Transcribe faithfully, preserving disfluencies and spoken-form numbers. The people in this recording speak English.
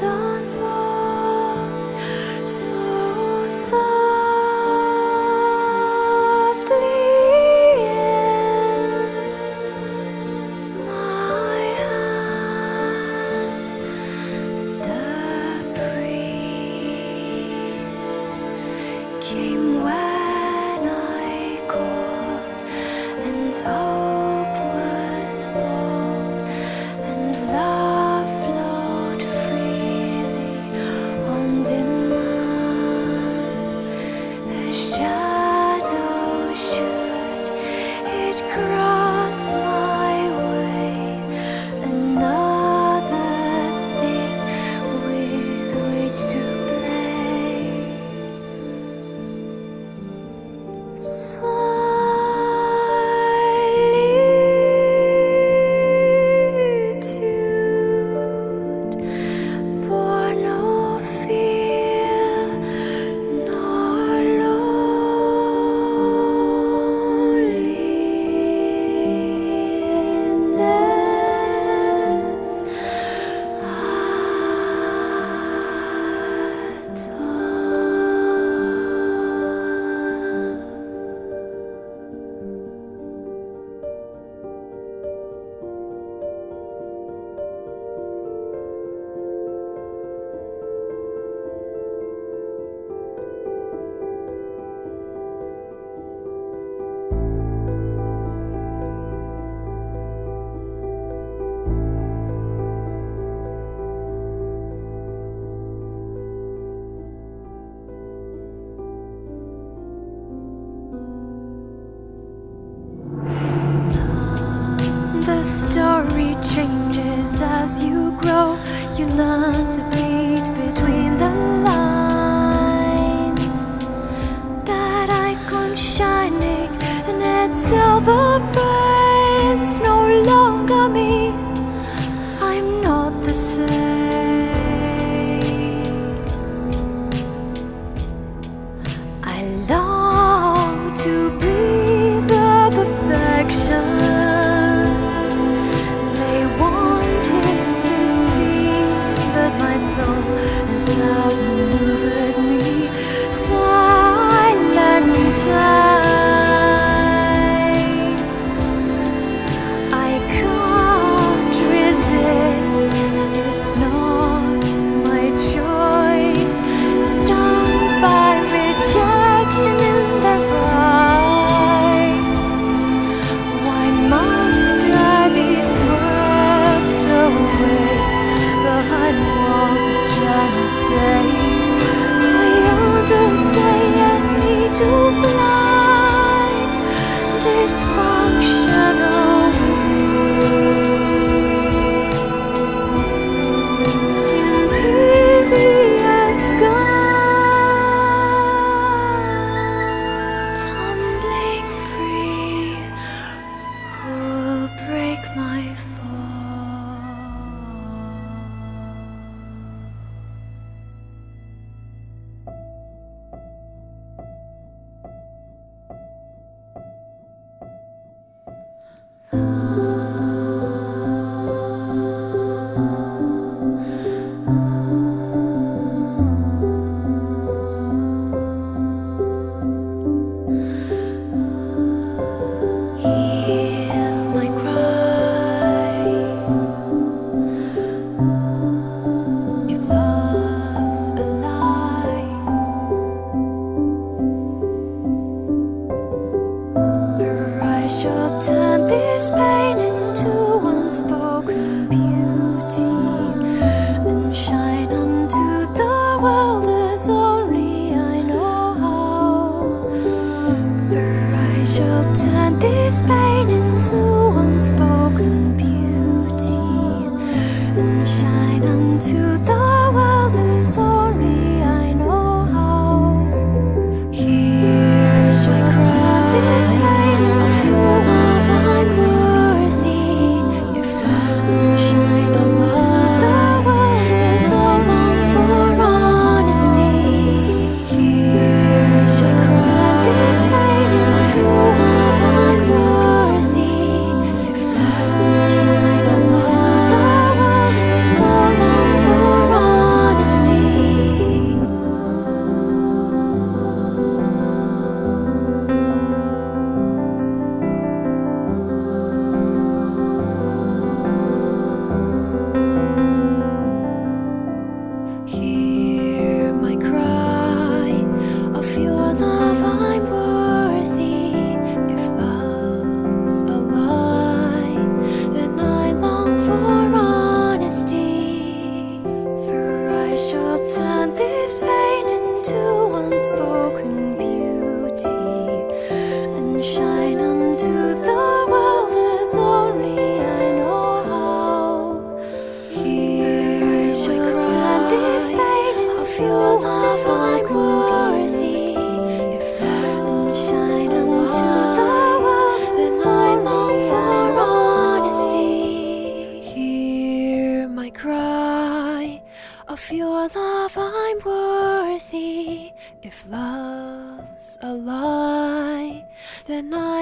The story changes as you grow. You learn to read between the lines. That icon shining in its silver frames no longer me. I'm not the same. I long to be the perfection is outmaneuvered me. Silent tides, I can't resist. It's not my choice. Stung by rejection in their eyes. Why must I be swept away behind walls of giant say I understand and need to fly dysfunctional in previous sky, tumbling free. Who'll break my fall? Turn this pain into unspoken beauty and shine unto the world as only I know how. For I shall turn this pain into unspoken beauty and shine unto the world as only I know how. Here shall turn this pain into to the world is all for unspoken beauty, and shine unto the world as only I know how. Here I shall turn this pain into unspoken beauty, and shine unto the world as I long for honesty. Hear my cry, of your love I'm worthy. If love's a lie, then I